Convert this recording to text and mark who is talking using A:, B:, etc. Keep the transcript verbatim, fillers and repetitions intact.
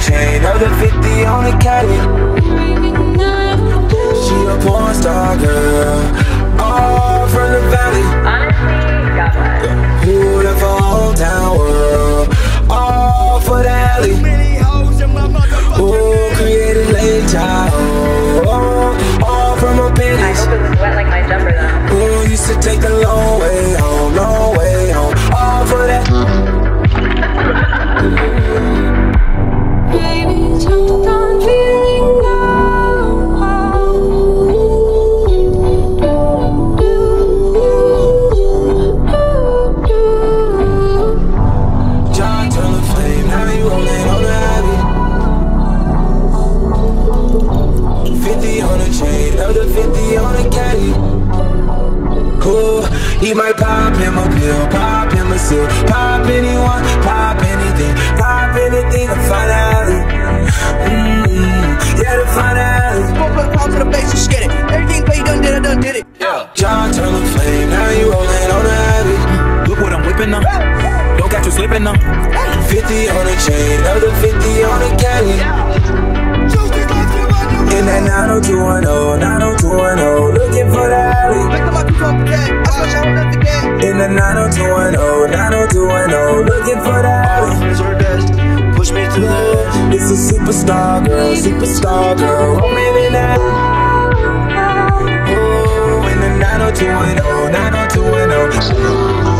A: chain, other fifty on the caddy. She a porn star girl, all from the valley. Who the whole town world, all for the alley. Who created late child, oh, all from a pennies.
B: I hope it was wet like my jumper though.
A: Who used to take the long way home, long way home, all for that.
C: Baby, jumped on feeling now.
A: John turn the flame, now you rolling on the alley. Fifty on the chain, another fifty on the caddy. Ooh, he might pop him a pill, pop him a seal, pop anyone, pop anything, pop anything to find out. Mm-hmm. Yeah, to find out.
D: Smoke put palm to the face, just get it. Everything Bay done did, I done did it.
A: Yeah. John turn the flame, now you rolling on the alley.
E: Look what I'm whipping up. Don't got you slipping up.
A: Fifty on the chain, another fifty on the caddy. In that nine oh two one oh, nine oh two one oh, looking for the alley. In the nine oh two one oh, nine oh two one oh, looking for the alley.
D: Push me to the
A: It's a superstar girl, superstar girl, roaming in that. Oh, in the nine oh two one oh, nine oh two one oh.